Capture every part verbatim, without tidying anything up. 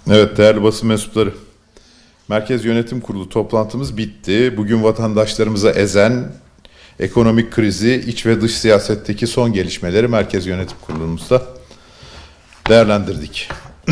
Evet, değerli basın mensupları. Merkez Yönetim Kurulu toplantımız bitti. Bugün vatandaşlarımıza ezen ekonomik krizi, iç ve dış siyasetteki son gelişmeleri Merkez Yönetim Kurulumuzda değerlendirdik.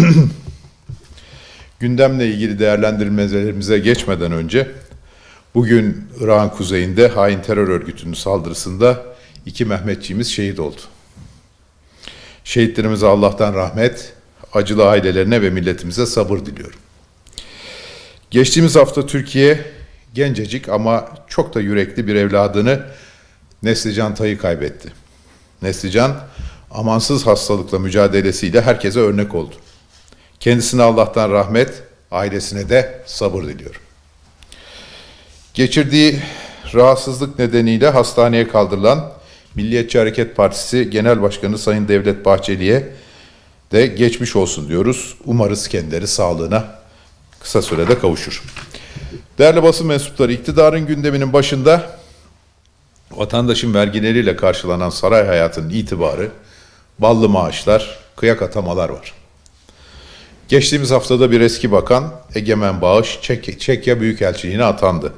Gündemle ilgili değerlendirmelerimize geçmeden önce, bugün Irak'ın kuzeyinde hain terör örgütünün saldırısında iki Mehmetçiğimiz şehit oldu. Şehitlerimize Allah'tan rahmet, acılı ailelerine ve milletimize sabır diliyorum. Geçtiğimiz hafta Türkiye gencecik ama çok da yürekli bir evladını Neslican Tay'ı kaybetti. Neslican amansız hastalıkla mücadelesiyle herkese örnek oldu. Kendisine Allah'tan rahmet, ailesine de sabır diliyorum. Geçirdiği rahatsızlık nedeniyle hastaneye kaldırılan Milliyetçi Hareket Partisi Genel Başkanı Sayın Devlet Bahçeli'ye de geçmiş olsun diyoruz. Umarız kendileri sağlığına kısa sürede kavuşur. Değerli basın mensupları, iktidarın gündeminin başında vatandaşın vergileriyle karşılanan saray hayatının itibarı, ballı maaşlar, kıyak atamalar var. Geçtiğimiz haftada bir eski bakan Egemen Bağış Çek Çekya Büyükelçiliğine atandı.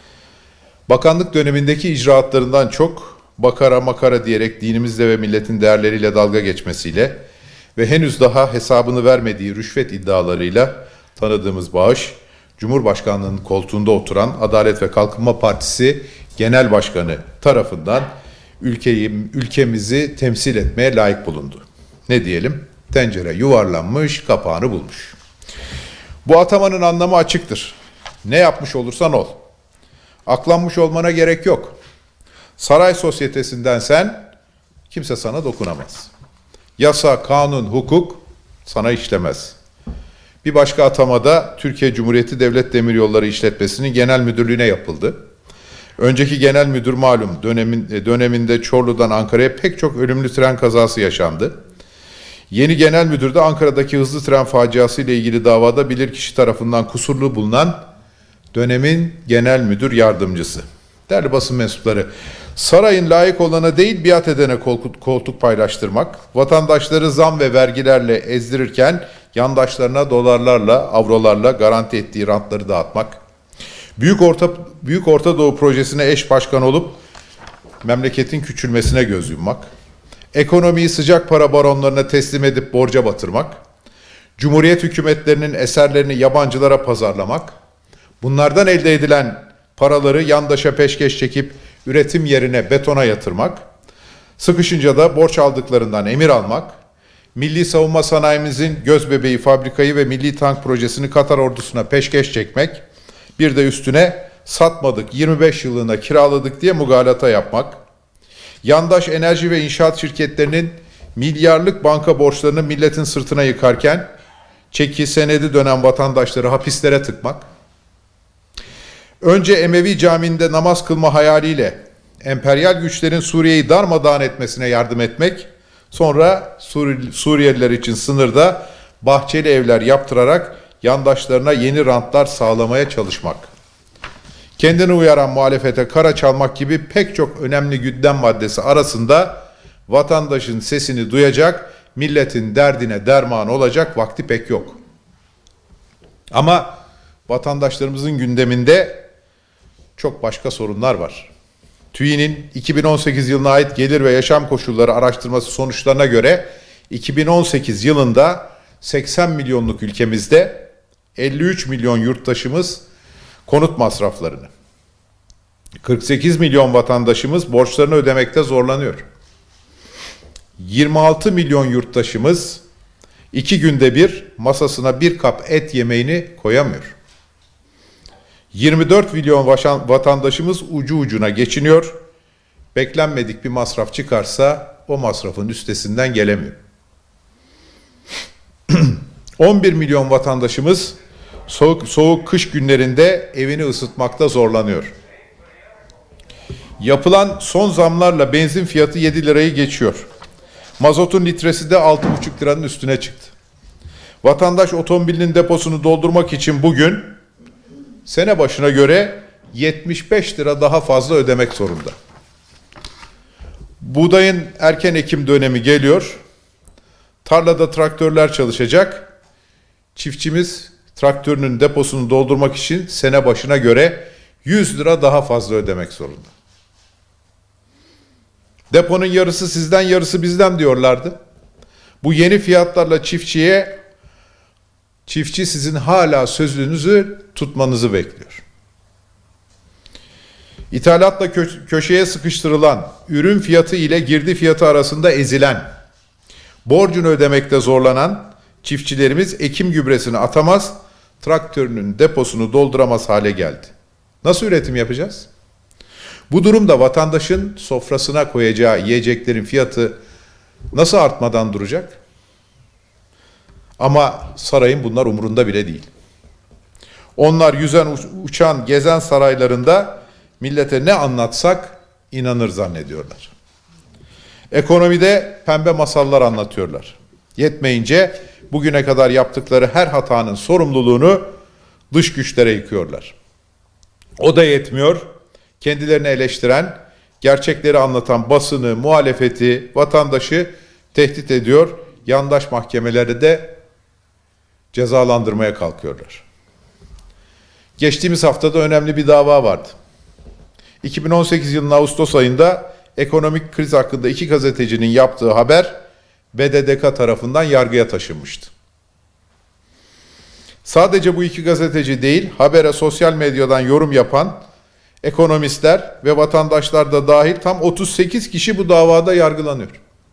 Bakanlık dönemindeki icraatlarından çok bakara makara diyerek dinimizle ve milletin değerleriyle dalga geçmesiyle ve henüz daha hesabını vermediği rüşvet iddialarıyla tanıdığımız Bağış, Cumhurbaşkanlığının koltuğunda oturan Adalet ve Kalkınma Partisi Genel Başkanı tarafından ülkeyi, ülkemizi temsil etmeye layık bulundu. Ne diyelim? Tencere yuvarlanmış, kapağını bulmuş. Bu atamanın anlamı açıktır. Ne yapmış olursan ol. Aklanmış olmana gerek yok. Saray sosyetesinden sen, kimse sana dokunamaz. Yasa, kanun, hukuk sana işlemez. Bir başka atamada Türkiye Cumhuriyeti Devlet Demiryolları İşletmesi'nin genel müdürlüğüne yapıldı. Önceki genel müdür malum dönemin, döneminde Çorlu'dan Ankara'ya pek çok ölümlü tren kazası yaşandı. Yeni genel müdür de Ankara'daki hızlı tren faciası ile ilgili davada bilirkişi tarafından kusurlu bulunan dönemin genel müdür yardımcısı. Değerli basın mensupları, sarayın layık olana değil biat edene koltuk, koltuk paylaştırmak, vatandaşları zam ve vergilerle ezdirirken yandaşlarına dolarlarla, avrolarla garanti ettiği rantları dağıtmak, Büyük Orta, Büyük Orta Doğu projesine eş başkan olup memleketin küçülmesine göz yummak, ekonomiyi sıcak para baronlarına teslim edip borca batırmak, Cumhuriyet hükümetlerinin eserlerini yabancılara pazarlamak, bunlardan elde edilen paraları yandaşa peşkeş çekip üretim yerine betona yatırmak, sıkışınca da borç aldıklarından emir almak, milli savunma sanayimizin gözbebeği fabrikayı ve milli tank projesini Katar ordusuna peşkeş çekmek, bir de üstüne satmadık yirmi beş yıllığına kiraladık diye mugalata yapmak, yandaş enerji ve inşaat şirketlerinin milyarlık banka borçlarını milletin sırtına yıkarken çeki senedi dönen vatandaşları hapislere tıkmak, önce Emevi Camii'nde namaz kılma hayaliyle emperyal güçlerin Suriye'yi darmadağın etmesine yardım etmek, sonra Sur- Suriyeliler için sınırda bahçeli evler yaptırarak yandaşlarına yeni rantlar sağlamaya çalışmak, kendini uyaran muhalefete kara çalmak gibi pek çok önemli gündem maddesi arasında vatandaşın sesini duyacak, milletin derdine derman olacak vakti pek yok. Ama vatandaşlarımızın gündeminde çok başka sorunlar var. TÜİ'nin iki bin on sekiz yılına ait gelir ve yaşam koşulları araştırması sonuçlarına göre iki bin on sekiz yılında seksen milyonluk ülkemizde elli üç milyon yurttaşımız konut masraflarını, kırk sekiz milyon vatandaşımız borçlarını ödemekte zorlanıyor. yirmi altı milyon yurttaşımız iki günde bir masasına bir kap et yemeğini koyamıyor. yirmi dört milyon vatandaşımız ucu ucuna geçiniyor. Beklenmedik bir masraf çıkarsa o masrafın üstesinden gelemiyor. on bir milyon vatandaşımız soğuk, soğuk kış günlerinde evini ısıtmakta zorlanıyor. Yapılan son zamlarla benzin fiyatı yedi lirayı geçiyor. Mazotun litresi de altı buçuk liranın üstüne çıktı. Vatandaş otomobilinin deposunu doldurmak için bugün sene başına göre yetmiş beş lira daha fazla ödemek zorunda. Buğdayın erken ekim dönemi geliyor. Tarlada traktörler çalışacak. Çiftçimiz traktörünün deposunu doldurmak için sene başına göre yüz lira daha fazla ödemek zorunda. Deponun yarısı sizden, yarısı bizden diyorlardı. Bu yeni fiyatlarla çiftçiye, çiftçi sizin hala sözünüzü tutmanızı bekliyor. İthalatla kö- köşeye sıkıştırılan, ürün fiyatı ile girdi fiyatı arasında ezilen, borcunu ödemekte zorlanan çiftçilerimiz ekim gübresini atamaz, traktörünün deposunu dolduramaz hale geldi. Nasıl üretim yapacağız? Bu durumda vatandaşın sofrasına koyacağı yiyeceklerin fiyatı nasıl artmadan duracak? Ama sarayın bunlar umurunda bile değil. Onlar yüzen, uçan, gezen saraylarında millete ne anlatsak inanır zannediyorlar. Ekonomide pembe masallar anlatıyorlar. Yetmeyince bugüne kadar yaptıkları her hatanın sorumluluğunu dış güçlere yıkıyorlar. O da yetmiyor. Kendilerini eleştiren, gerçekleri anlatan basını, muhalefeti, vatandaşı tehdit ediyor. Yandaş mahkemeleri de cezalandırmaya kalkıyorlar. Geçtiğimiz haftada önemli bir dava vardı. iki bin on sekiz yılının Ağustos ayında ekonomik kriz hakkında iki gazetecinin yaptığı haber B D D K tarafından yargıya taşınmıştı. Sadece bu iki gazeteci değil, habere sosyal medyadan yorum yapan ekonomistler ve vatandaşlar da dahil tam otuz sekiz kişi bu davada yargılanıyor.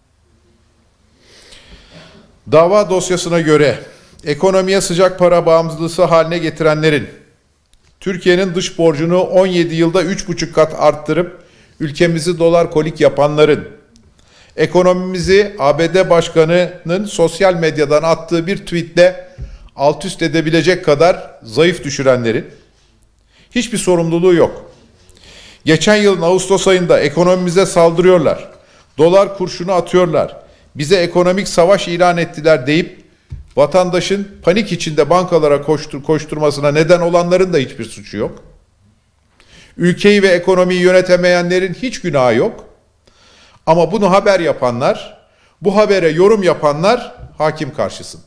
Dava dosyasına göre ekonomiye sıcak para bağımlısı haline getirenlerin, Türkiye'nin dış borcunu on yedi yılda üç buçuk kat arttırıp ülkemizi dolar kolik yapanların, ekonomimizi A B D Başkanı'nın sosyal medyadan attığı bir tweetle alt üst edebilecek kadar zayıf düşürenlerin hiçbir sorumluluğu yok. Geçen yılın Ağustos ayında ekonomimize saldırıyorlar, dolar kurşunu atıyorlar, bize ekonomik savaş ilan ettiler deyip vatandaşın panik içinde bankalara koştur, koşturmasına neden olanların da hiçbir suçu yok. Ülkeyi ve ekonomiyi yönetemeyenlerin hiç günahı yok. Ama bunu haber yapanlar, bu habere yorum yapanlar hakim karşısında.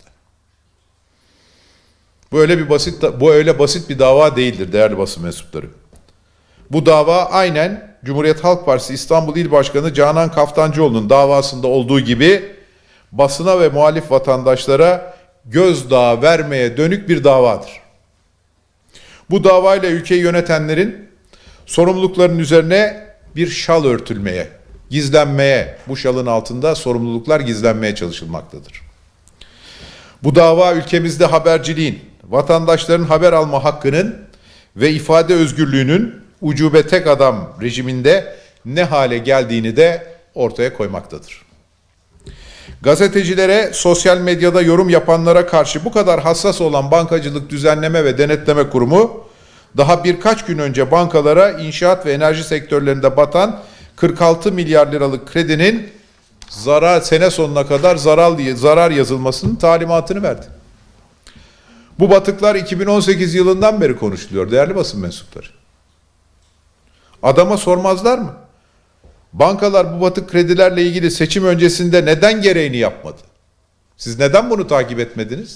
Bu öyle bir basit, bu öyle basit bir dava değildir değerli basın mensupları. Bu dava aynen Cumhuriyet Halk Partisi İstanbul İl Başkanı Canan Kaftancıoğlu'nun davasında olduğu gibi basına ve muhalif vatandaşlara gözdağı vermeye dönük bir davadır. Bu davayla ülkeyi yönetenlerin sorumlulukların üzerine bir şal örtülmeye, gizlenmeye, bu şalın altında sorumluluklar gizlenmeye çalışılmaktadır. Bu dava ülkemizde haberciliğin, vatandaşların haber alma hakkının ve ifade özgürlüğünün ucube tek adam rejiminde ne hale geldiğini de ortaya koymaktadır. Gazetecilere, sosyal medyada yorum yapanlara karşı bu kadar hassas olan Bankacılık Düzenleme ve Denetleme Kurumu, daha birkaç gün önce bankalara inşaat ve enerji sektörlerinde batan kırk altı milyar liralık kredinin zarar sene sonuna kadar zarar, zarar yazılmasının talimatını verdi. Bu batıklar iki bin on sekiz yılından beri konuşuluyor değerli basın mensupları. Adama sormazlar mı? Bankalar bu batık kredilerle ilgili seçim öncesinde neden gereğini yapmadı? Siz neden bunu takip etmediniz?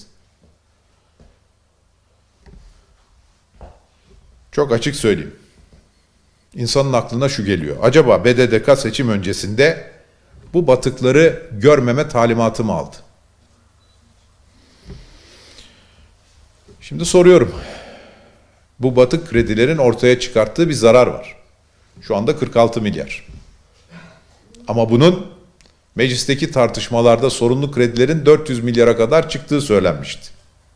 Çok açık söyleyeyim. İnsanın aklına şu geliyor. Acaba B D D K seçim öncesinde bu batıkları görmeme talimatı mı aldı? Şimdi soruyorum. Bu batık kredilerin ortaya çıkarttığı bir zarar var. Şu anda kırk altı milyar. Ama bunun meclisteki tartışmalarda sorunlu kredilerin dört yüz milyara kadar çıktığı söylenmişti.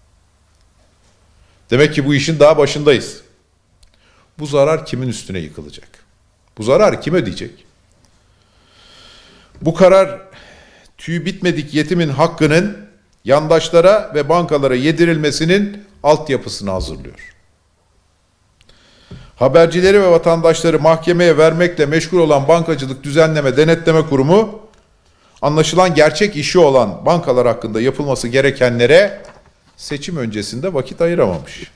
Demek ki bu işin daha başındayız. Bu zarar kimin üstüne yıkılacak? Bu zararı kim ödeyecek? Bu karar tüyü bitmedik yetimin hakkının yandaşlara ve bankalara yedirilmesinin altyapısını hazırlıyor. Habercileri ve vatandaşları mahkemeye vermekle meşgul olan Bankacılık Düzenleme Denetleme Kurumu, anlaşılan gerçek işi olan bankalar hakkında yapılması gerekenlere seçim öncesinde vakit ayıramamış.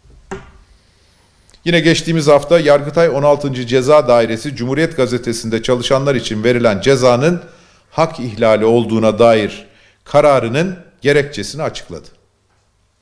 Yine geçtiğimiz hafta Yargıtay on altıncı Ceza Dairesi Cumhuriyet Gazetesi'nde çalışanlar için verilen cezanın hak ihlali olduğuna dair kararının gerekçesini açıkladı.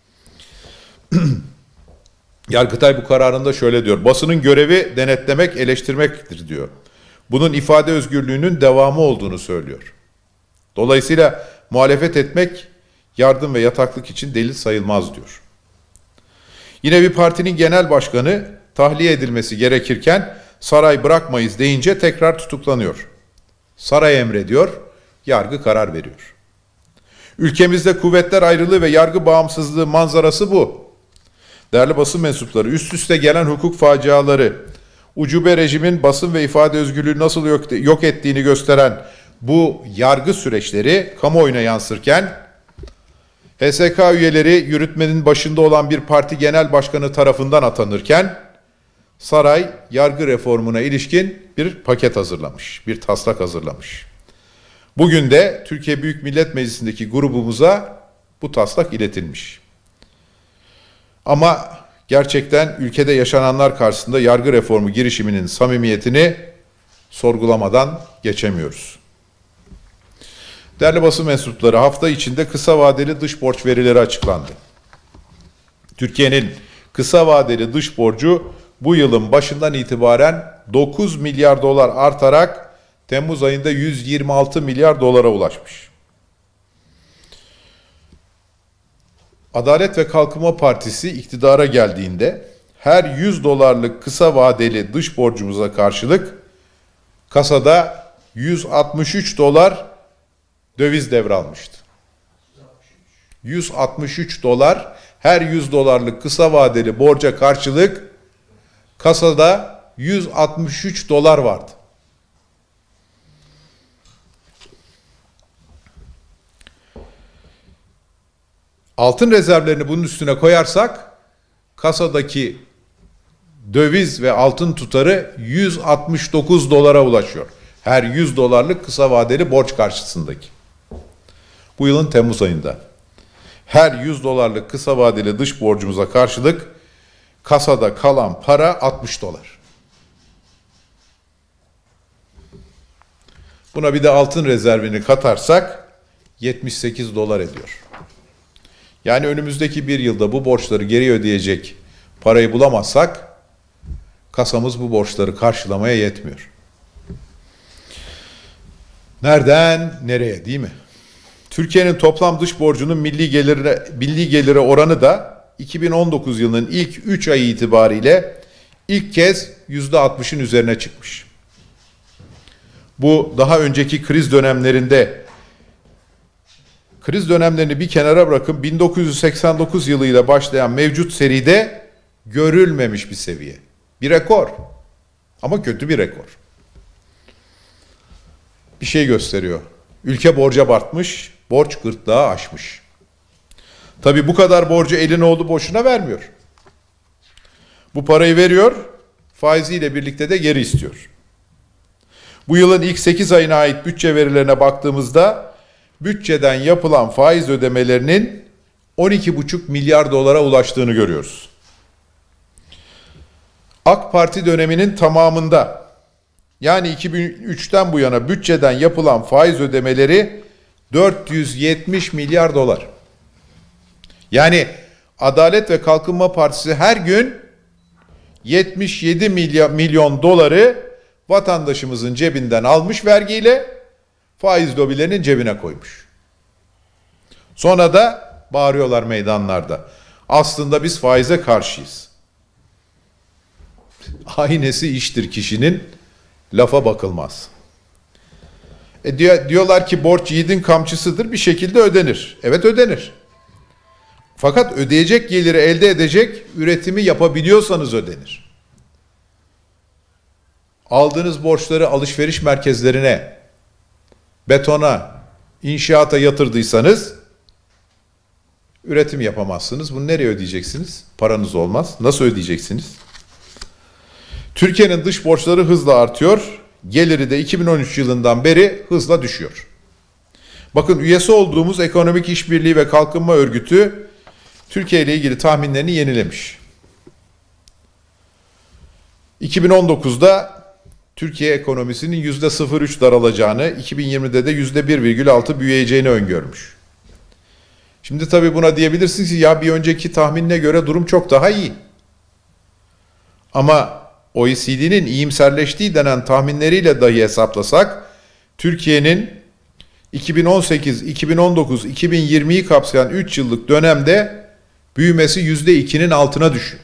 Yargıtay bu kararında şöyle diyor. Basının görevi denetlemek, eleştirmektir diyor. Bunun ifade özgürlüğünün devamı olduğunu söylüyor. Dolayısıyla muhalefet etmek yardım ve yataklık için delil sayılmaz diyor. Yine bir partinin genel başkanı tahliye edilmesi gerekirken saray bırakmayız deyince tekrar tutuklanıyor. Saray emrediyor, yargı karar veriyor. Ülkemizde kuvvetler ayrılığı ve yargı bağımsızlığı manzarası bu. Değerli basın mensupları, üst üste gelen hukuk faciaları, ucube rejimin basın ve ifade özgürlüğü nasıl yok, yok ettiğini gösteren bu yargı süreçleri kamuoyuna yansırken, H S K üyeleri yürütmenin başında olan bir parti genel başkanı tarafından atanırken, saray yargı reformuna ilişkin bir paket hazırlamış, bir taslak hazırlamış. Bugün de Türkiye Büyük Millet Meclisi'ndeki grubumuza bu taslak iletilmiş. Ama gerçekten ülkede yaşananlar karşısında yargı reformu girişiminin samimiyetini sorgulamadan geçemiyoruz. Değerli basın mensupları, hafta içinde kısa vadeli dış borç verileri açıklandı. Türkiye'nin kısa vadeli dış borcu bu yılın başından itibaren dokuz milyar dolar artarak Temmuz ayında yüz yirmi altı milyar dolara ulaşmış. Adalet ve Kalkınma Partisi iktidara geldiğinde her yüz dolarlık kısa vadeli dış borcumuza karşılık kasada yüz altmış üç dolar döviz devralmıştı. yüz altmış üç dolar her yüz dolarlık kısa vadeli borca karşılık kasada yüz altmış üç dolar vardı. Altın rezervlerini bunun üstüne koyarsak kasadaki döviz ve altın tutarı yüz altmış dokuz dolara ulaşıyor. Her yüz dolarlık kısa vadeli borç karşısındaki. Bu yılın Temmuz ayında her yüz dolarlık kısa vadeli dış borcumuza karşılık kasada kalan para altmış dolar. Buna bir de altın rezervini katarsak yetmiş sekiz dolar ediyor. Yani önümüzdeki bir yılda bu borçları geri ödeyecek parayı bulamazsak kasamız bu borçları karşılamaya yetmiyor. Nereden nereye, değil mi? Türkiye'nin toplam dış borcunun milli gelire, milli gelire oranı da iki bin on dokuz yılının ilk üç ayı itibariyle ilk kez yüzde altmışın üzerine çıkmış. Bu daha önceki kriz dönemlerinde, kriz dönemlerini bir kenara bırakın, bin dokuz yüz seksen dokuz yılıyla başlayan mevcut seride görülmemiş bir seviye. Bir rekor. Ama kötü bir rekor. Bir şey gösteriyor. Ülke borca batmış, borç gırtlağı aşmış. Tabii bu kadar borcu eline oldu boşuna vermiyor. Bu parayı veriyor, faiziyle birlikte de geri istiyor. Bu yılın ilk sekiz ayına ait bütçe verilerine baktığımızda bütçeden yapılan faiz ödemelerinin on iki buçuk milyar dolara ulaştığını görüyoruz. AK Parti döneminin tamamında, yani iki bin üçten bu yana bütçeden yapılan faiz ödemeleri dört yüz yetmiş milyar dolar. Yani Adalet ve Kalkınma Partisi her gün yetmiş yedi milyon doları vatandaşımızın cebinden almış vergiyle, faiz lobilerinin cebine koymuş. Sonra da bağırıyorlar meydanlarda. Aslında biz faize karşıyız. Aynesi iştir kişinin, lafa bakılmaz. E diyor, diyorlar ki borç yiğidin kamçısıdır, bir şekilde ödenir. Evet, ödenir. Fakat ödeyecek geliri elde edecek üretimi yapabiliyorsanız ödenir. Aldığınız borçları alışveriş merkezlerine, betona, inşaata yatırdıysanız üretim yapamazsınız. Bunu nereye ödeyeceksiniz? Paranız olmaz. Nasıl ödeyeceksiniz? Türkiye'nin dış borçları hızla artıyor. Geliri de iki bin on üç yılından beri hızla düşüyor. Bakın, üyesi olduğumuz Ekonomik İşbirliği ve Kalkınma Örgütü Türkiye ile ilgili tahminlerini yenilemiş. iki bin on dokuzda Türkiye ekonomisinin yüzde sıfır virgül üç daralacağını, iki bin yirmide de yüzde bir virgül altı büyüyeceğini öngörmüş. Şimdi tabii buna diyebilirsiniz ki ya bir önceki tahminine göre durum çok daha iyi. Ama O E C D'nin iyimserleştiği denen tahminleriyle dahi hesaplasak Türkiye'nin iki bin on sekiz, iki bin on dokuz, iki bin yirmiyi kapsayan üç yıllık dönemde büyümesi yüzde ikinin altına düşüyor.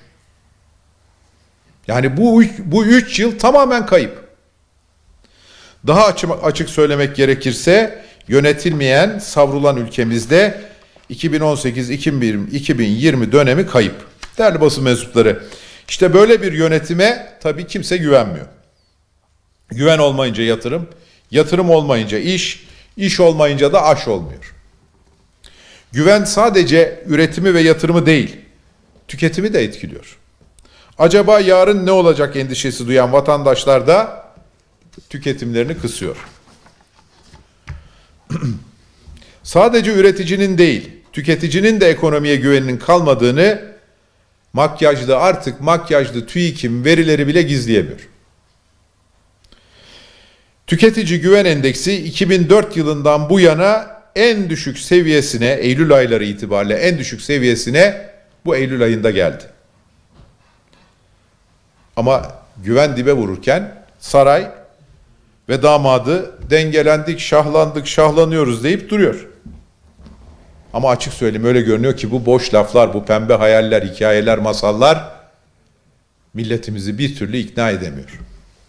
Yani bu bu üç yıl tamamen kayıp. Daha açık, açık söylemek gerekirse yönetilmeyen, savrulan ülkemizde iki bin on sekiz iki bin yirmi dönemi kayıp. Değerli basın mensupları, işte böyle bir yönetime tabii kimse güvenmiyor. Güven olmayınca yatırım, yatırım olmayınca iş, iş olmayınca da aş olmuyor. Güven sadece üretimi ve yatırımı değil, tüketimi de etkiliyor. Acaba yarın ne olacak endişesi duyan vatandaşlar da tüketimlerini kısıyor. Sadece üreticinin değil, tüketicinin de ekonomiye güveninin kalmadığını makyajlı artık makyajlı TÜİK'in verileri bile gizleyemiyor. Tüketici Güven Endeksi iki bin dört yılından bu yana en düşük seviyesine, Eylül ayları itibariyle en düşük seviyesine bu Eylül ayında geldi. Ama güven dibe vururken saray ve damadı dengelendik, şahlandık, şahlanıyoruz deyip duruyor. Ama açık söyleyeyim öyle görünüyor ki bu boş laflar, bu pembe hayaller, hikayeler, masallar milletimizi bir türlü ikna edemiyor.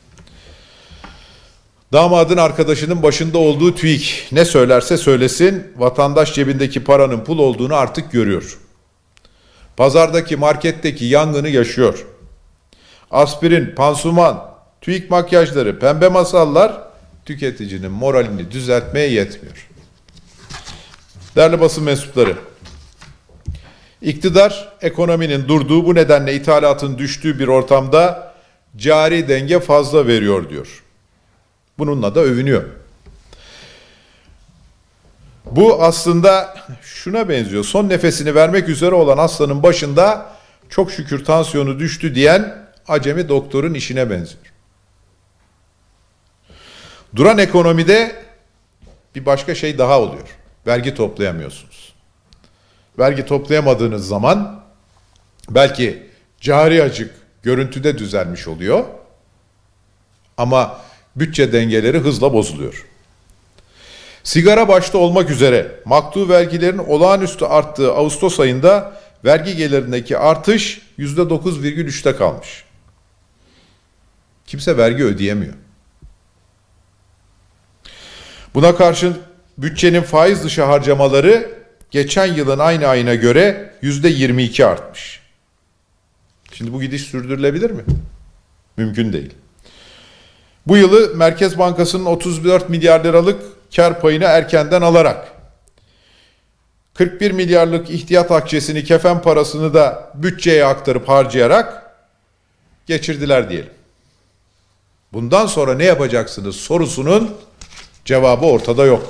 Damadın arkadaşının başında olduğu TÜİK ne söylerse söylesin vatandaş cebindeki paranın pul olduğunu artık görüyor. Pazardaki, marketteki yangını yaşıyor. Aspirin, pansuman, TÜİK makyajları, pembe masallar tüketicinin moralini düzeltmeye yetmiyor. Değerli basın mensupları, iktidar ekonominin durduğu, bu nedenle ithalatın düştüğü bir ortamda cari denge fazla veriyor diyor. Bununla da övünüyor. Bu aslında şuna benziyor. Son nefesini vermek üzere olan hastanın başında çok şükür tansiyonu düştü diyen acemi doktorun işine benziyor. Duran ekonomide bir başka şey daha oluyor. Vergi toplayamıyorsunuz. Vergi toplayamadığınız zaman belki cari açık görüntüde düzelmiş oluyor ama bütçe dengeleri hızla bozuluyor. Sigara başta olmak üzere maktu vergilerin olağanüstü arttığı Ağustos ayında vergi gelirindeki artış yüzde dokuz virgül üçte kalmış. Kimse vergi ödeyemiyor. Buna karşın bütçenin faiz dışı harcamaları geçen yılın aynı ayına göre yüzde yirmi iki artmış. Şimdi bu gidiş sürdürülebilir mi? Mümkün değil. Bu yılı Merkez Bankası'nın otuz dört milyar liralık kar payını erkenden alarak, kırk bir milyarlık ihtiyat akçesini, kefen parasını da bütçeye aktarıp harcayarak geçirdiler diyelim. Bundan sonra ne yapacaksınız sorusunun cevabı ortada yok.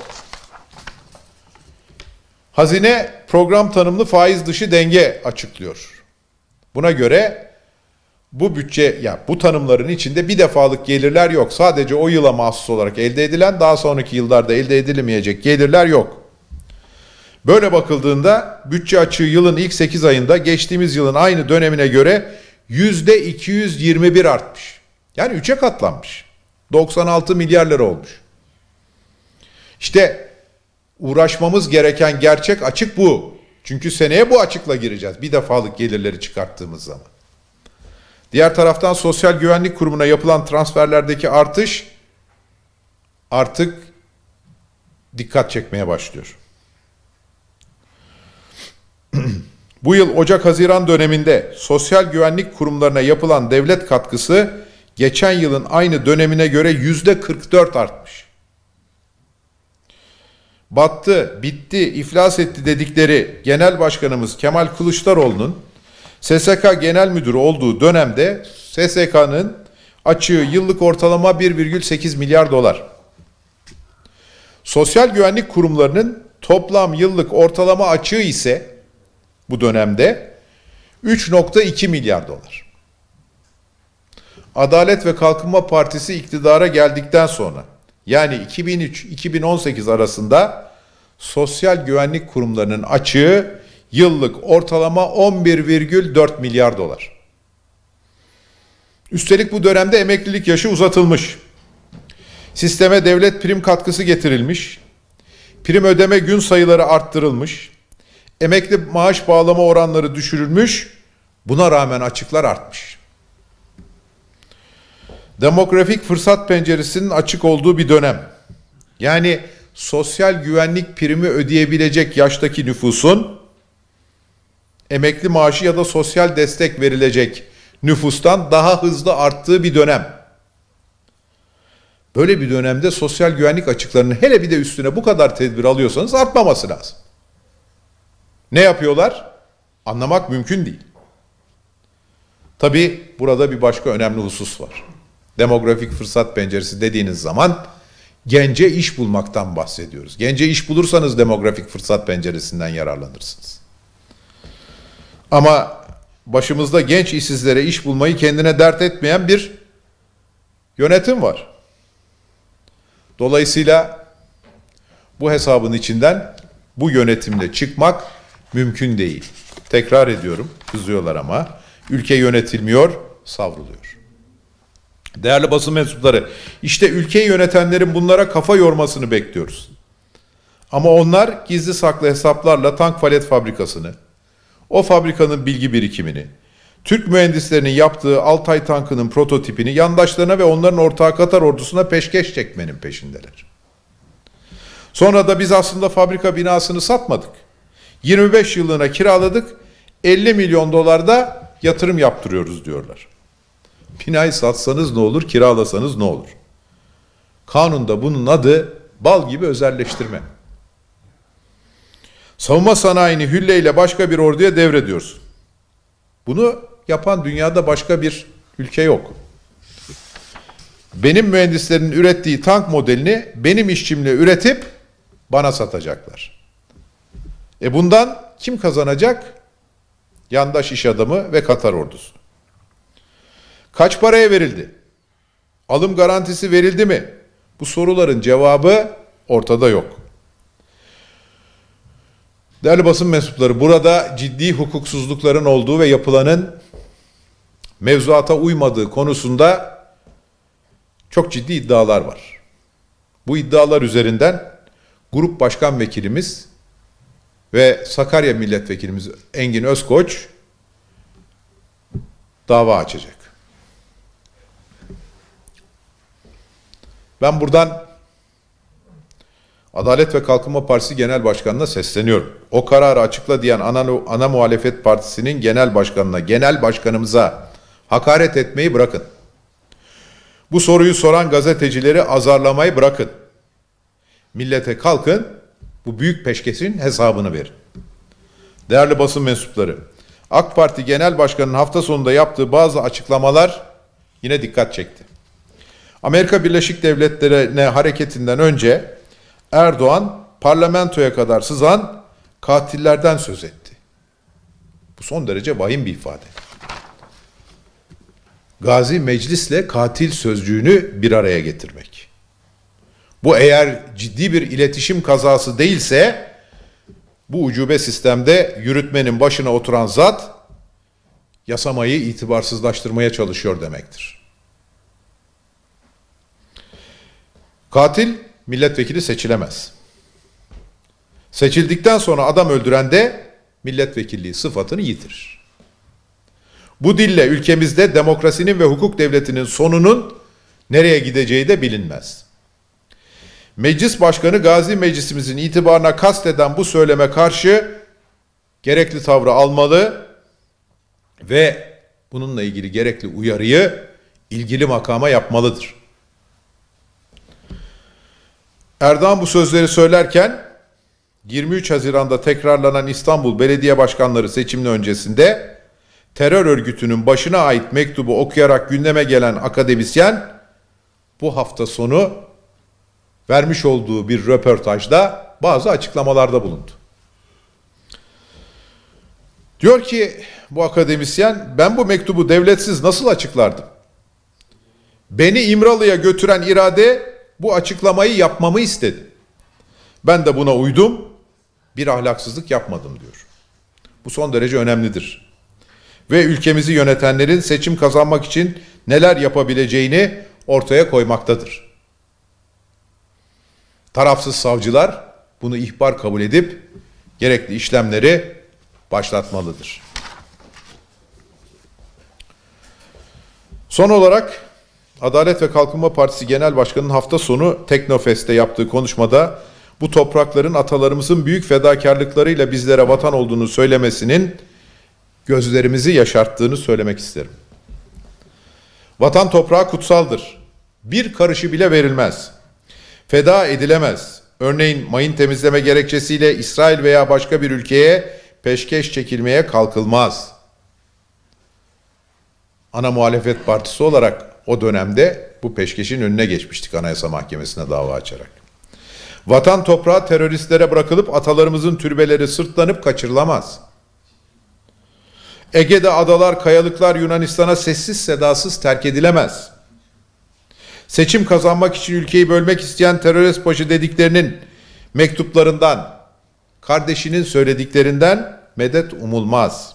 Hazine program tanımlı faiz dışı denge açıklıyor. Buna göre bu bütçe, ya bu tanımların içinde bir defalık gelirler yok. Sadece o yıla mahsus olarak elde edilen, daha sonraki yıllarda elde edilemeyecek gelirler yok. Böyle bakıldığında bütçe açığı yılın ilk sekiz ayında geçtiğimiz yılın aynı dönemine göre yüzde iki yüz yirmi bir artmış. Yani üçe katlanmış. doksan altı milyar lira olmuş. İşte uğraşmamız gereken gerçek açık bu. Çünkü seneye bu açıkla gireceğiz. Bir defalık gelirleri çıkarttığımız zaman. Diğer taraftan Sosyal Güvenlik Kurumu'na yapılan transferlerdeki artış artık dikkat çekmeye başlıyor. Bu yıl Ocak-Haziran döneminde sosyal güvenlik kurumlarına yapılan devlet katkısı geçen yılın aynı dönemine göre yüzde kırk dört artmış. Battı, bitti, iflas etti dedikleri Genel Başkanımız Kemal Kılıçdaroğlu'nun S S K Genel Müdürü olduğu dönemde S S K'nın açığı yıllık ortalama bir virgül sekiz milyar dolar. Sosyal güvenlik kurumlarının toplam yıllık ortalama açığı ise bu dönemde üç virgül iki milyar dolar. Adalet ve Kalkınma Partisi iktidara geldikten sonra, yani iki bin üç iki bin on sekiz arasında sosyal güvenlik kurumlarının açığı yıllık ortalama on bir virgül dört milyar dolar. Üstelik bu dönemde emeklilik yaşı uzatılmış. Sisteme devlet prim katkısı getirilmiş. Prim ödeme gün sayıları arttırılmış. Emekli maaş bağlama oranları düşürülmüş. Buna rağmen açıklar artmış. Demografik fırsat penceresinin açık olduğu bir dönem. Yani sosyal güvenlik primi ödeyebilecek yaştaki nüfusun emekli maaşı ya da sosyal destek verilecek nüfustan daha hızlı arttığı bir dönem. Böyle bir dönemde sosyal güvenlik açıklarının hele bir de üstüne bu kadar tedbir alıyorsanız artmaması lazım. Ne yapıyorlar? Anlamak mümkün değil. Tabii burada bir başka önemli husus var. Demografik fırsat penceresi dediğiniz zaman gence iş bulmaktan bahsediyoruz. Gence iş bulursanız demografik fırsat penceresinden yararlanırsınız. Ama başımızda genç işsizlere iş bulmayı kendine dert etmeyen bir yönetim var. Dolayısıyla bu hesabın içinden bu yönetimle çıkmak mümkün değil. Tekrar ediyorum, kızıyorlar ama ülke yönetilmiyor, savruluyor. Değerli basın mensupları, işte ülkeyi yönetenlerin bunlara kafa yormasını bekliyoruz. Ama onlar gizli saklı hesaplarla tank palet fabrikasını, o fabrikanın bilgi birikimini, Türk mühendislerinin yaptığı Altay tankının prototipini yandaşlarına ve onların ortağı Katar ordusuna peşkeş çekmenin peşindeler. Sonra da biz aslında fabrika binasını satmadık. yirmi beş yıllığına kiraladık, elli milyon dolarda yatırım yaptırıyoruz diyorlar. Binayı satsanız ne olur, kiralasanız ne olur? Kanunda bunun adı bal gibi özelleştirme. Savunma sanayini hülleyle başka bir orduya devrediyorsun. Bunu yapan dünyada başka bir ülke yok. Benim mühendislerin ürettiği tank modelini benim işçimle üretip bana satacaklar. E bundan kim kazanacak? Yandaş iş adamı ve Katar ordusu. Kaç paraya verildi? Alım garantisi verildi mi? Bu soruların cevabı ortada yok. Değerli basın mensupları, burada ciddi hukuksuzlukların olduğu ve yapılanın mevzuata uymadığı konusunda çok ciddi iddialar var. Bu iddialar üzerinden Grup Başkan Vekilimiz ve Sakarya Milletvekilimiz Engin Özkoç dava açacak. Ben buradan Adalet ve Kalkınma Partisi Genel Başkanı'na sesleniyorum. O kararı açıkla diyen ana, ana muhalefet partisinin genel başkanına, genel başkanımıza hakaret etmeyi bırakın. Bu soruyu soran gazetecileri azarlamayı bırakın. Millete kalkın, bu büyük peşkesin hesabını verin. Değerli basın mensupları, AK Parti Genel Başkanı'nın hafta sonunda yaptığı bazı açıklamalar yine dikkat çekti. Amerika Birleşik Devletleri'ne hareketinden önce Erdoğan parlamentoya kadar sızan katillerden söz etti. Bu son derece vahim bir ifade. Gazi meclisle katil sözcüğünü bir araya getirmek. Bu eğer ciddi bir iletişim kazası değilse bu ucube sistemde yürütmenin başına oturan zat yasamayı itibarsızlaştırmaya çalışıyor demektir. Katil milletvekili seçilemez. Seçildikten sonra adam öldüren de milletvekilliği sıfatını yitirir. Bu dille ülkemizde demokrasinin ve hukuk devletinin sonunun nereye gideceği de bilinmez. Meclis Başkanı Gazi Meclisimizin itibarına kasteden bu söyleme karşı gerekli tavrı almalı ve bununla ilgili gerekli uyarıyı ilgili makama yapmalıdır. Erdoğan bu sözleri söylerken yirmi üç Haziran'da tekrarlanan İstanbul Belediye Başkanları seçiminin öncesinde terör örgütünün başına ait mektubu okuyarak gündeme gelen akademisyen bu hafta sonu vermiş olduğu bir röportajda bazı açıklamalarda bulundu. Diyor ki bu akademisyen, ben bu mektubu devletsiz nasıl açıklardım? Beni İmralı'ya götüren irade bu açıklamayı yapmamı istedi. Ben de buna uydum, bir ahlaksızlık yapmadım diyor. Bu son derece önemlidir. Ve ülkemizi yönetenlerin seçim kazanmak için neler yapabileceğini ortaya koymaktadır. Tarafsız savcılar bunu ihbar kabul edip gerekli işlemleri başlatmalıdır. Son olarak Adalet ve Kalkınma Partisi Genel Başkanı'nın hafta sonu Teknofest'te yaptığı konuşmada bu toprakların atalarımızın büyük fedakarlıklarıyla bizlere vatan olduğunu söylemesinin gözlerimizi yaşarttığını söylemek isterim. Vatan toprağı kutsaldır. Bir karışı bile verilmez. Feda edilemez. Örneğin mayın temizleme gerekçesiyle İsrail veya başka bir ülkeye peşkeş çekilmeye kalkılmaz. Ana muhalefet partisi olarak o dönemde bu peşkeşin önüne geçmiştik Anayasa Mahkemesi'ne dava açarak. Vatan toprağı teröristlere bırakılıp atalarımızın türbeleri sırtlanıp kaçırılamaz. Ege'de adalar, kayalıklar Yunanistan'a sessiz sedasız terk edilemez. Seçim kazanmak için ülkeyi bölmek isteyen terörist başı dediklerinin mektuplarından, kardeşinin söylediklerinden medet umulmaz.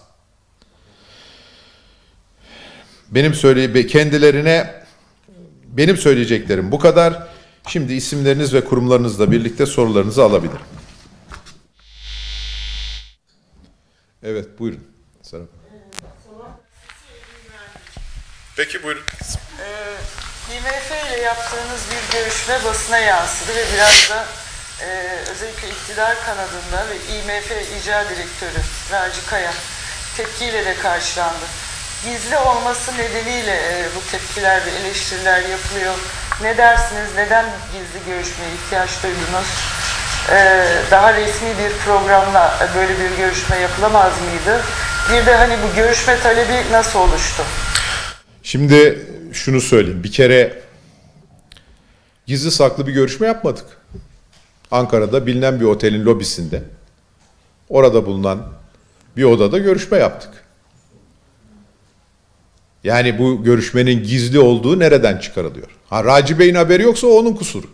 Benim söyle kendilerine benim söyleyeceklerim bu kadar. Şimdi isimleriniz ve kurumlarınızla birlikte sorularınızı alabilirim. Evet, buyurun. Serap. Peki buyurun. Ee, İ M F ile yaptığınız bir görüşme basına yansıdı ve biraz da e, özellikle iktidar kanadında ve İ M F İcra Direktörü Raci Kaya tepkiyle de karşılandı. Gizli olması nedeniyle e, bu tepkiler ve eleştiriler yapılıyor. Ne dersiniz? Neden gizli görüşmeye ihtiyaç duydunuz? Ee, daha resmi bir programla böyle bir görüşme yapılamaz mıydı? Bir de hani bu görüşme talebi nasıl oluştu? Şimdi şunu söyleyeyim. Bir kere gizli saklı bir görüşme yapmadık. Ankara'da bilinen bir otelin lobisinde, orada bulunan bir odada görüşme yaptık. Yani bu görüşmenin gizli olduğu nereden çıkarılıyor? Ha, Raci Bey'in haberi yoksa o onun kusuru.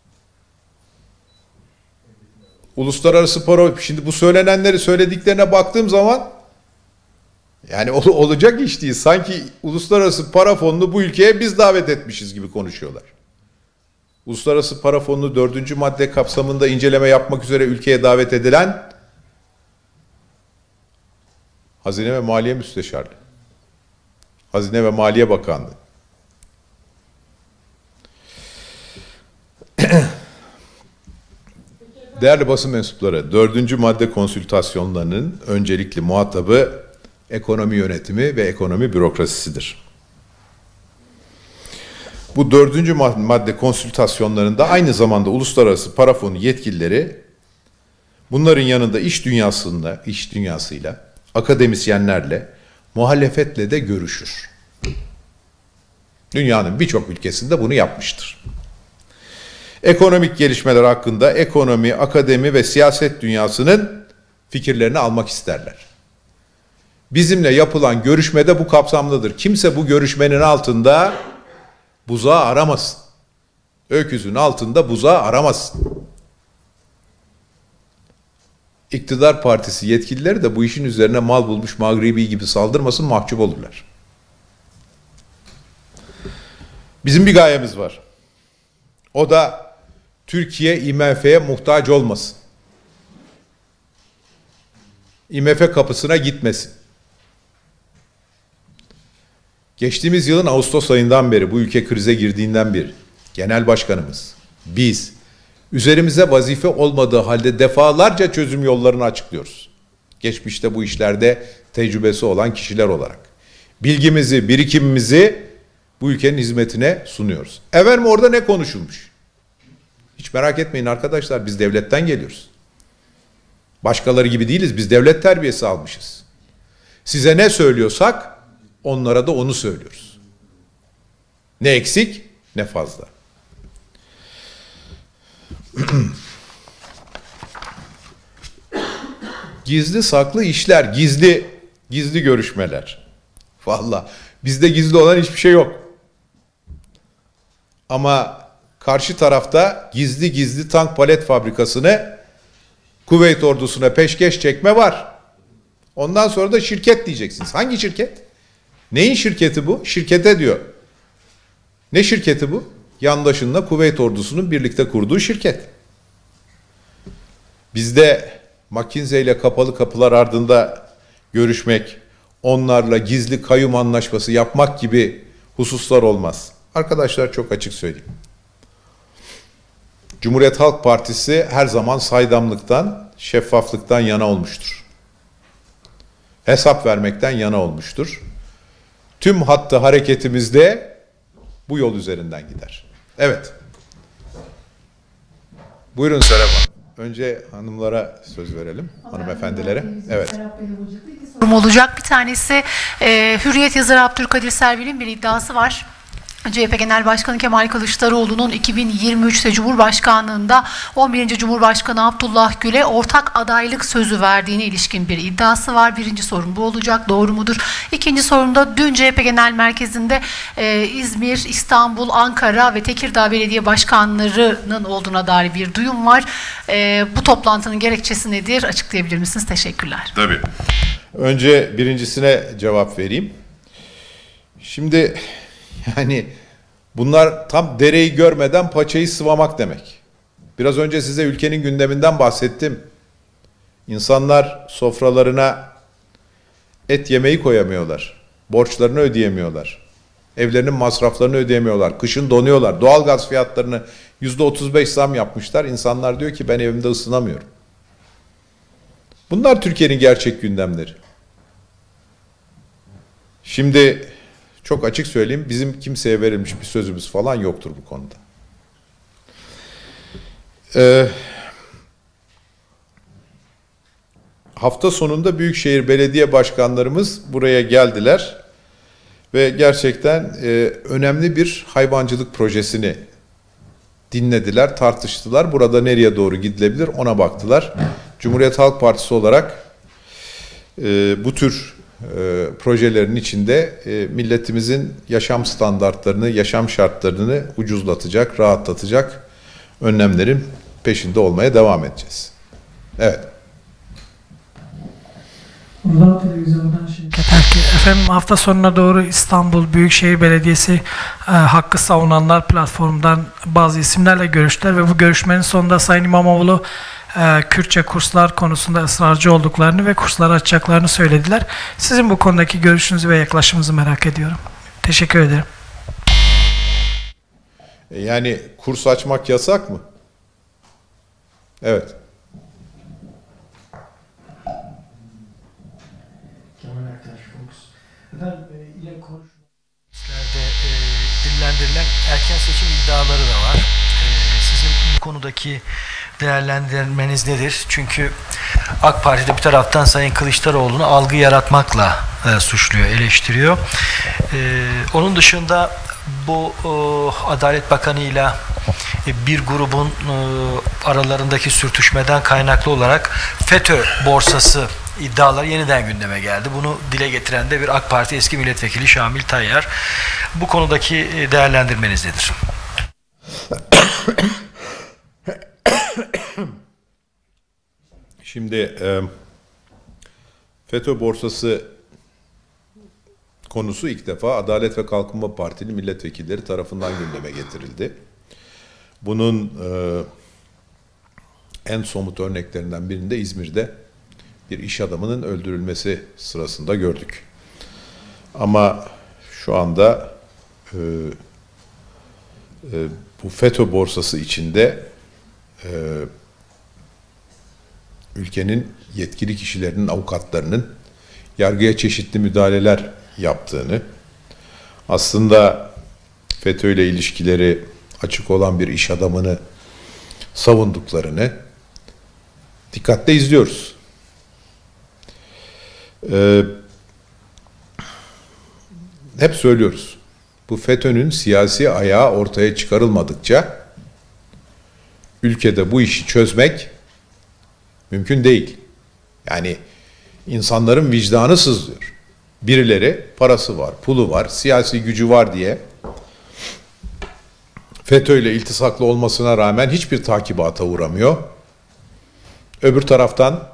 Uluslararası para, şimdi bu söylenenleri söylediklerine baktığım zaman yani ol, olacak iş değil. Sanki Uluslararası Para Fonu'nu bu ülkeye biz davet etmişiz gibi konuşuyorlar. Uluslararası Para Fonu'nu dördüncü madde kapsamında inceleme yapmak üzere ülkeye davet edilen Hazine ve Maliye Müsteşarlığı, Hazine ve Maliye Bakanlığı. Değerli basın mensupları, dördüncü madde konsültasyonlarının öncelikli muhatabı ekonomi yönetimi ve ekonomi bürokrasisidir. Bu dördüncü madde konsültasyonlarında aynı zamanda Uluslararası Para Fonu yetkilileri bunların yanında iş dünyasında, iş dünyasıyla, akademisyenlerle, muhalefetle de görüşür. Dünyanın birçok ülkesinde bunu yapmıştır. Ekonomik gelişmeler hakkında ekonomi, akademi ve siyaset dünyasının fikirlerini almak isterler. Bizimle yapılan görüşmede bu kapsamlıdır. Kimse bu görüşmenin altında buzağı aramasın. Öküzün altında buzağı aramasın. İktidar partisi yetkilileri de bu işin üzerine mal bulmuş mağribi gibi saldırmasın, mahcup olurlar. Bizim bir gayemiz var. O da Türkiye I M F'ye muhtaç olmasın. I M F kapısına gitmesin. Geçtiğimiz yılın Ağustos ayından beri, bu ülke krize girdiğinden beri Genel Başkanımız, biz üzerimize vazife olmadığı halde defalarca çözüm yollarını açıklıyoruz. Geçmişte bu işlerde tecrübesi olan kişiler olarak bilgimizi, birikimimizi bu ülkenin hizmetine sunuyoruz. Efendim orada ne konuşulmuş? Hiç merak etmeyin arkadaşlar, biz devletten geliyoruz. Başkaları gibi değiliz, biz devlet terbiyesi almışız. Size ne söylüyorsak onlara da onu söylüyoruz. Ne eksik ne fazla. Gizli saklı işler, gizli gizli görüşmeler. Vallahi bizde gizli olan hiçbir şey yok. Ama karşı tarafta gizli gizli tank palet fabrikasını Kuveyt ordusuna peşkeş çekme var. Ondan sonra da şirket diyeceksiniz. Hangi şirket? Neyin şirketi bu? Şirkete diyor. Ne şirketi bu? Yandaşınla Kuveyt ordusunun birlikte kurduğu şirket. Bizde McKinsey ile kapalı kapılar ardında görüşmek, onlarla gizli kayyum anlaşması yapmak gibi hususlar olmaz. Arkadaşlar çok açık söyleyeyim. Cumhuriyet Halk Partisi her zaman saydamlıktan, şeffaflıktan yana olmuştur. Hesap vermekten yana olmuştur. Tüm hattı hareketimizde bu yol üzerinden gider. Evet. Buyurun Serap Hanım. Önce hanımlara söz verelim, hanımefendilere. Evet. Sorum olacak. Bir tanesi e, Hürriyet yazarı Abdülkadir Servil'in bir iddiası var. C H P Genel Başkanı Kemal Kılıçdaroğlu'nun iki bin yirmi üçte Cumhurbaşkanlığında on birinci Cumhurbaşkanı Abdullah Gül'e ortak adaylık sözü verdiğine ilişkin bir iddiası var. Birinci sorum bu olacak. Doğru mudur? İkinci sorum da dün C H P Genel Merkezi'nde e, İzmir, İstanbul, Ankara ve Tekirdağ Belediye Başkanları'nın olduğuna dair bir duyum var. E, bu toplantının gerekçesi nedir? Açıklayabilir misiniz? Teşekkürler. Tabii. Önce birincisine cevap vereyim. Şimdi yani bunlar tam dereyi görmeden paçayı sıvamak demek. Biraz önce size ülkenin gündeminden bahsettim. İnsanlar sofralarına et yemeği koyamıyorlar. Borçlarını ödeyemiyorlar. Evlerinin masraflarını ödeyemiyorlar. Kışın donuyorlar. Doğalgaz fiyatlarını yüzde otuz beş zam yapmışlar. İnsanlar diyor ki ben evimde ısınamıyorum. Bunlar Türkiye'nin gerçek gündemleri. Şimdi çok açık söyleyeyim, bizim kimseye verilmiş bir sözümüz falan yoktur bu konuda. Ee, hafta sonunda Büyükşehir Belediye Başkanlarımız buraya geldiler ve gerçekten e, önemli bir hayvancılık projesini dinlediler, tartıştılar. Burada nereye doğru gidilebilir ona baktılar. Cumhuriyet Halk Partisi olarak e, bu tür E, projelerin içinde e, milletimizin yaşam standartlarını, yaşam şartlarını ucuzlatacak, rahatlatacak önlemlerin peşinde olmaya devam edeceğiz. Evet. Buradan televizyondan şey. Efendim hafta sonuna doğru İstanbul Büyükşehir Belediyesi e, hakkı savunanlar platformundan bazı isimlerle görüştüler ve bu görüşmenin sonunda Sayın İmamoğlu e, Kürtçe kurslar konusunda ısrarcı olduklarını ve kursları açacaklarını söylediler. Sizin bu konudaki görüşünüzü ve yaklaşımınızı merak ediyorum. Teşekkür ederim. Yani kurs açmak yasak mı? Evet. ile konuşmalarda e, dillendirilen erken seçim iddiaları da var. E, sizin bu konudaki değerlendirmeniz nedir? Çünkü AK Parti'de bir taraftan Sayın Kılıçdaroğlu'nu algı yaratmakla e, suçluyor, eleştiriyor. E, onun dışında bu e, Adalet Bakanı'yla e, bir grubun e, aralarındaki sürtüşmeden kaynaklı olarak FETÖ borsası iddialar yeniden gündeme geldi. Bunu dile getiren de bir AK Parti eski milletvekili Şamil Tayyar. Bu konudaki değerlendirmeniz nedir? Şimdi e, FETÖ borsası konusu ilk defa Adalet ve Kalkınma Partili milletvekilleri tarafından gündeme getirildi. Bunun e, en somut örneklerinden birinde İzmir'de bir iş adamının öldürülmesi sırasında gördük. Ama şu anda e, e, bu FETÖ borsası içinde e, ülkenin yetkili kişilerinin, avukatlarının yargıya çeşitli müdahaleler yaptığını, aslında FETÖ ile ilişkileri açık olan bir iş adamını savunduklarını dikkatle izliyoruz. Ee, hep söylüyoruz. Bu FETÖ'nün siyasi ayağı ortaya çıkarılmadıkça ülkede bu işi çözmek mümkün değil. Yani insanların vicdanı sızlıyor. Birileri parası var, pulu var, siyasi gücü var diye FETÖ ile iltisaklı olmasına rağmen hiçbir takibata uğramıyor. Öbür taraftan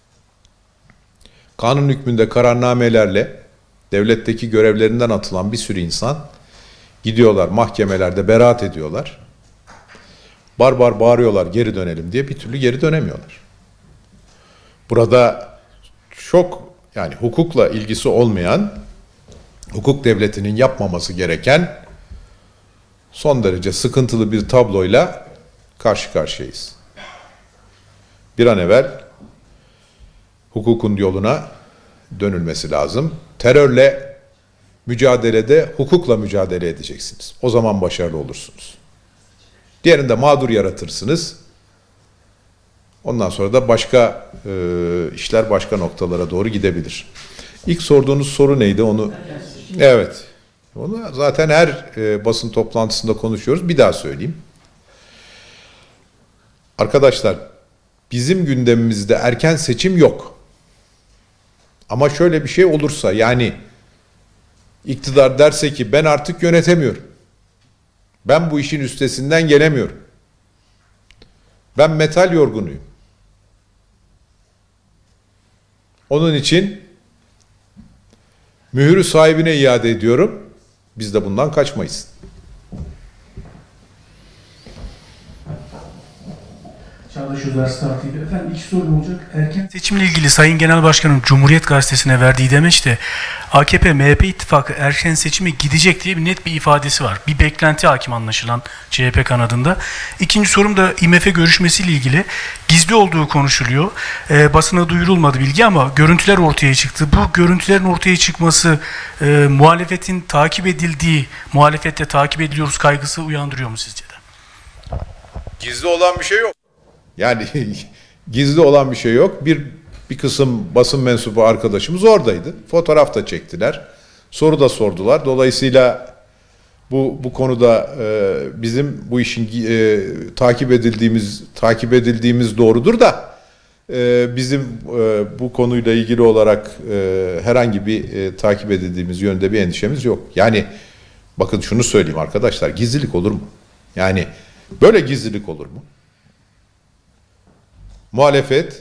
kanun hükmünde kararnamelerle devletteki görevlerinden atılan bir sürü insan gidiyorlar mahkemelerde beraat ediyorlar. Barbar bağırıyorlar geri dönelim diye, bir türlü geri dönemiyorlar. Burada çok, yani hukukla ilgisi olmayan, hukuk devletinin yapmaması gereken son derece sıkıntılı bir tabloyla karşı karşıyayız. Bir an evvel hukukun yoluna dönülmesi lazım. Terörle mücadelede hukukla mücadele edeceksiniz. O zaman başarılı olursunuz. Diğerinde mağdur yaratırsınız. Ondan sonra da başka e, işler başka noktalara doğru gidebilir. İlk sorduğunuz soru neydi? Onu evet. Onu zaten her e, basın toplantısında konuşuyoruz. Bir daha söyleyeyim. Arkadaşlar, bizim gündemimizde erken seçim yok. Ama şöyle bir şey olursa, yani iktidar derse ki ben artık yönetemiyorum. Ben bu işin üstesinden gelemiyorum. Ben metal yorgunuyum. Onun için mühürü sahibine iade ediyorum. Biz de bundan kaçmayız. Çağdaş Özer Startıydı. Efendim iki sorum olacak. Erken seçimle ilgili Sayın Genel Başkan'ın Cumhuriyet Gazetesi'ne verdiği demeçte A K P M H P ittifakı erken seçime gidecek diye bir net bir ifadesi var. Bir beklenti hakim anlaşılan C H P kanadında. İkinci sorum da I M F görüşmesiyle ilgili. Gizli olduğu konuşuluyor. E, basına duyurulmadı bilgi ama görüntüler ortaya çıktı. Bu görüntülerin ortaya çıkması e, muhalefetin takip edildiği, muhalefette takip ediliyoruz kaygısı uyandırıyor mu sizce de? Gizli olan bir şey yok. Yani gizli olan bir şey yok. Bir bir kısım basın mensubu arkadaşımız oradaydı. Fotoğraf da çektiler. Soru da sordular. Dolayısıyla bu bu konuda e, bizim bu işin e, takip edildiğimiz takip edildiğimiz doğrudur da e, bizim e, bu konuyla ilgili olarak e, herhangi bir e, takip edildiğimiz yönde bir endişemiz yok. Yani bakın şunu söyleyeyim arkadaşlar, gizlilik olur mu? Yani böyle gizlilik olur mu? Muhalefet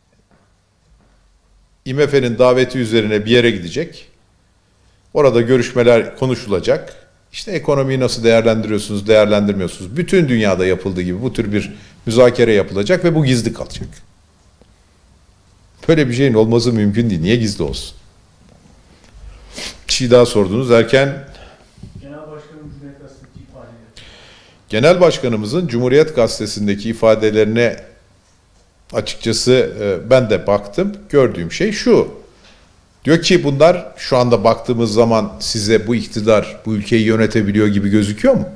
I M F'nin daveti üzerine bir yere gidecek. Orada görüşmeler konuşulacak. İşte ekonomiyi nasıl değerlendiriyorsunuz, değerlendirmiyorsunuz. Bütün dünyada yapıldığı gibi bu tür bir müzakere yapılacak ve bu gizli kalacak. Böyle bir şeyin olması mümkün değil. Niye gizli olsun? Bir şey daha sordunuz. Erken Genel Başkanımız Cumhuriyet Gazetesi'ndeki ifadeleri. Genel Başkanımızın Cumhuriyet Gazetesi'ndeki ifadelerine açıkçası ben de baktım. Gördüğüm şey şu. Diyor ki bunlar şu anda baktığımız zaman size bu iktidar bu ülkeyi yönetebiliyor gibi gözüküyor mu?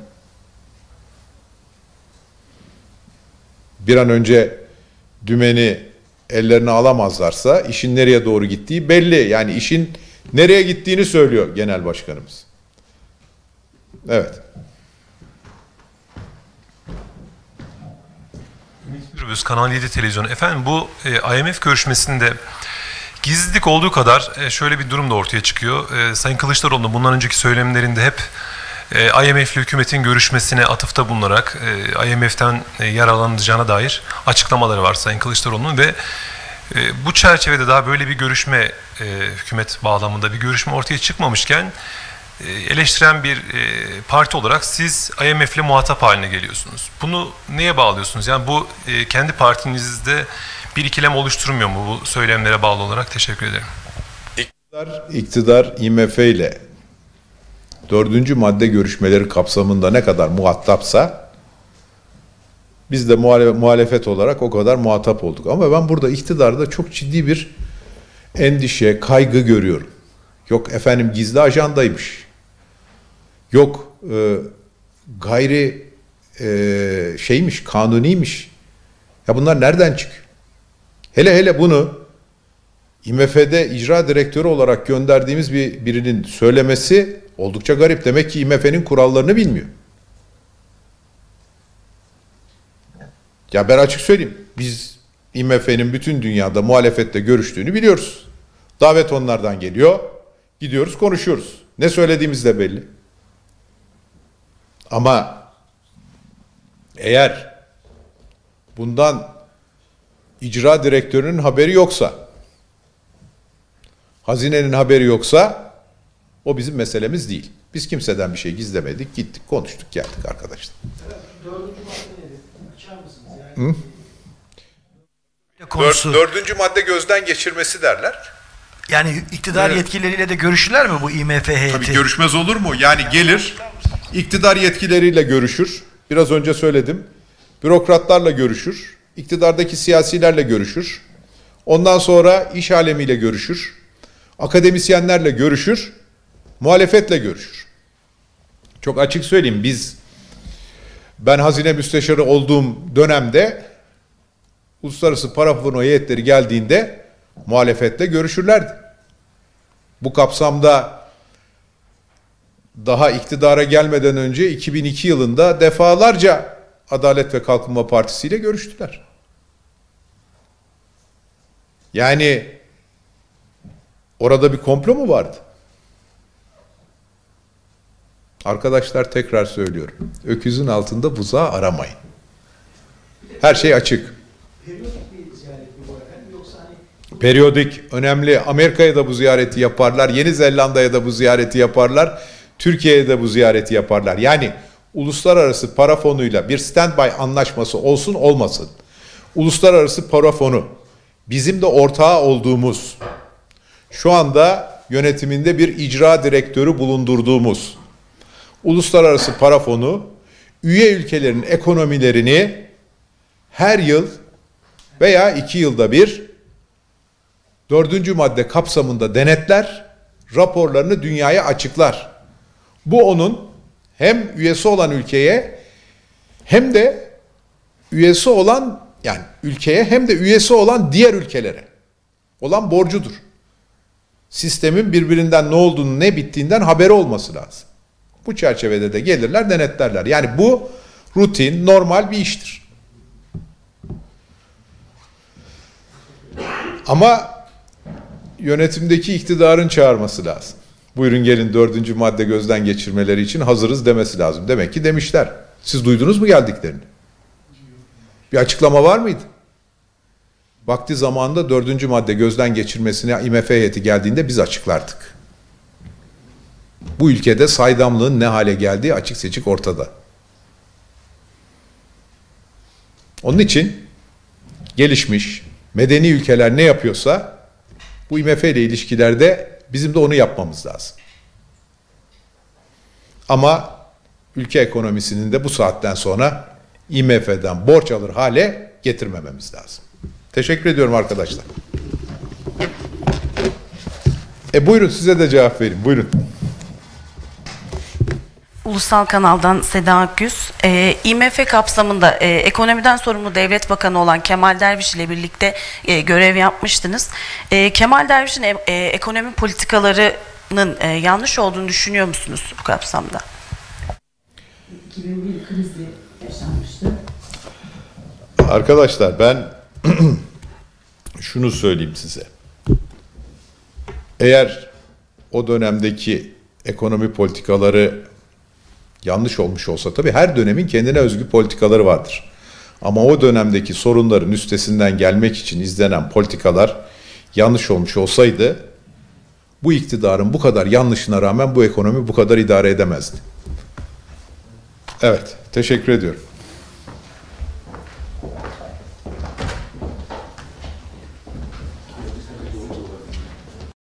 Bir an önce dümeni ellerine alamazlarsa işin nereye doğru gittiği belli. Yani işin nereye gittiğini söylüyor Genel Başkanımız. Evet. Gürbüz, Kanal yedi Televizyonu. Efendim bu e, I M F görüşmesinde gizlilik olduğu kadar e, şöyle bir durum da ortaya çıkıyor. E, Sayın Kılıçdaroğlu bundan önceki söylemlerinde hep e, I M F'li hükümetin görüşmesine atıfta bulunarak e, I M F'ten e, yararlanacağına dair açıklamaları var Sayın Kılıçdaroğlu'nun ve e, bu çerçevede daha böyle bir görüşme e, hükümet bağlamında bir görüşme ortaya çıkmamışken eleştiren bir parti olarak siz I M F'le muhatap haline geliyorsunuz. Bunu neye bağlıyorsunuz? Yani bu kendi partinizde bir ikilem oluşturmuyor mu bu söylemlere bağlı olarak? Teşekkür ederim. İktidar, iktidar I M F ile dördüncü madde görüşmeleri kapsamında ne kadar muhatapsa biz de muhalefet olarak o kadar muhatap olduk. Ama ben burada iktidarda çok ciddi bir endişe, kaygı görüyorum. Yok efendim gizli ajandaymış. Yok e, gayri e, şeymiş, kanuniymiş. Ya bunlar nereden çıkıyor? Hele hele bunu I M F'de icra direktörü olarak gönderdiğimiz bir birinin söylemesi oldukça garip. Demek ki I M F'nin kurallarını bilmiyor. Ya ben açık söyleyeyim. Biz I M F'nin bütün dünyada muhalefetle görüştüğünü biliyoruz. Davet onlardan geliyor. Gidiyoruz, konuşuyoruz. Ne söylediğimiz de belli. Ama Eğer bundan icra direktörünün haberi yoksa, hazinenin haberi yoksa o bizim meselemiz değil. Biz kimseden bir şey gizlemedik, gittik, konuştuk, geldik arkadaşlar. Hı? Konusu, Dördüncü madde gözden geçirmesi derler. yani iktidar Evet. yetkilileriyle de görüşürler mi bu İ M F heyeti? Tabii görüşmez olur mu? Yani gelir, iktidar yetkilileriyle görüşür. Biraz önce söyledim. Bürokratlarla görüşür. İktidardaki siyasilerle görüşür. Ondan sonra iş alemiyle görüşür. Akademisyenlerle görüşür. Muhalefetle görüşür. Çok açık söyleyeyim, biz ben hazine müsteşarı olduğum dönemde uluslararası para fonu heyetleri geldiğinde muhalefetle görüşürlerdi. Bu kapsamda daha iktidara gelmeden önce iki bin iki yılında defalarca Adalet ve Kalkınma Partisi ile görüştüler. Yani orada bir komplo mu vardı? Arkadaşlar, tekrar söylüyorum. Öküzün altında buzağı aramayın. Her şey açık. Periyodik, önemli. Amerika'ya da bu ziyareti yaparlar. Yeni Zelanda'ya da bu ziyareti yaparlar. Türkiye'ye de bu ziyareti yaparlar. Yani uluslararası para fonuyla bir standby anlaşması olsun olmasın. Uluslararası para fonu bizim de ortağı olduğumuz, şu anda yönetiminde bir icra direktörü bulundurduğumuz uluslararası para fonu üye ülkelerin ekonomilerini her yıl veya iki yılda bir dördüncü madde kapsamında denetler, raporlarını dünyaya açıklar. Bu onun hem üyesi olan ülkeye hem de üyesi olan, yani ülkeye hem de üyesi olan diğer ülkelere olan borcudur. Sistemin birbirinden ne olduğunu, ne bittiğinden haberi olması lazım. Bu çerçevede de gelirler, denetlerler. Yani bu rutin, normal bir iştir. Ama yönetimdeki iktidarın çağırması lazım. Buyurun gelin, dördüncü madde gözden geçirmeleri için hazırız demesi lazım. Demek ki demişler. Siz duydunuz mu geldiklerini? Bir açıklama var mıydı? Vakti zamanında dördüncü madde gözden geçirmesine İ M F heyeti geldiğinde biz açıklardık. Bu ülkede saydamlığın ne hale geldiği açık seçik ortada. Onun için gelişmiş, medeni ülkeler ne yapıyorsa bu İ M F ile ilişkilerde bizim de onu yapmamız lazım. Ama ülke ekonomisinin de bu saatten sonra İ M F'den borç alır hale getirmememiz lazım. Teşekkür ediyorum arkadaşlar. E buyurun, size de cevap vereyim. Buyurun. Ulusal Kanal'dan Seda Akgüz. E, İ M F kapsamında e, ekonomiden sorumlu devlet bakanı olan Kemal Derviş ile birlikte e, görev yapmıştınız. E, Kemal Derviş'in e, e, ekonomi politikalarının e, yanlış olduğunu düşünüyor musunuz bu kapsamda? iki bin bir krizi yaşanmıştı. Arkadaşlar, ben şunu söyleyeyim size. Eğer o dönemdeki ekonomi politikaları yanlış olmuş olsa, tabii her dönemin kendine özgü politikaları vardır. Ama o dönemdeki sorunların üstesinden gelmek için izlenen politikalar yanlış olmuş olsaydı, bu iktidarın bu kadar yanlışına rağmen bu ekonomi bu kadar idare edemezdi. Evet, teşekkür ediyorum.